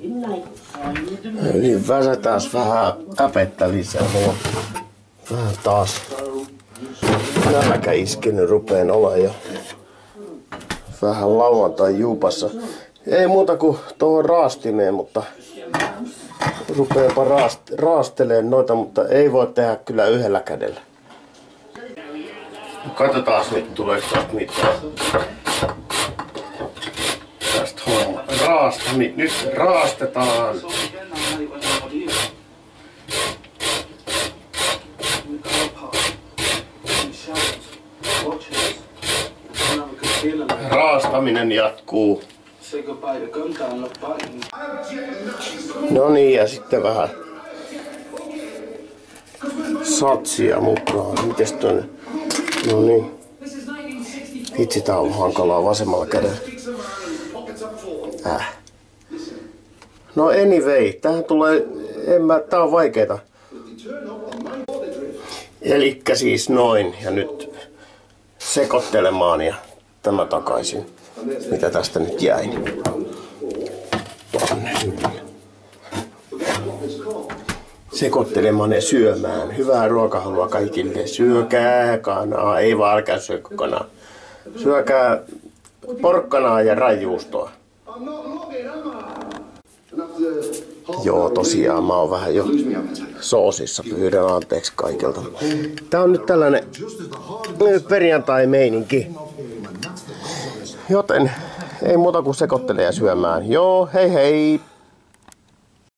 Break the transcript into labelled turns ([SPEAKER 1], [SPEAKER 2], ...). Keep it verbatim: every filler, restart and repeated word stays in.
[SPEAKER 1] Niin väsätään vähän äpettä lisää. Mulla vähän taas nälkä iskenyt rupeen olemaan jo vähän lauantai juupassa. Ei muuta kuin tuohon raastimeen, mutta rupeanpa raast raasteleen noita, mutta ei voi tehdä kyllä yhdellä kädellä. Katsotaan nyt tuleeko tästä mitään. Tästä homma. Raasta, nyt raastetaan. Raastaminen jatkuu. No niin, ja sitten vähän satsia mukaan. Mites ton? No niin. Vitsi, tää on hankalaa vasemmalla kädellä. Äh. No anyway, tähän tulee, en mä, tää on vaikeeta. Elikkä siis noin, ja nyt sekoittelemaan ja tämä takaisin. Mitä tästä nyt jäi? Sekoittelemaan ja syömään. Hyvää ruokahalua kaikille. Syökää kanaa, ei vaan älkää syökö kanaa. Syökää porkkanaa ja raijuustoa. Joo, tosiaan mä oon vähän jo soosissa, pyydän anteeksi kaikilta. Tää on nyt tällainen perjantai-meininki. Joten ei muuta kuin sekoittelee ja syömään. Joo, hei hei!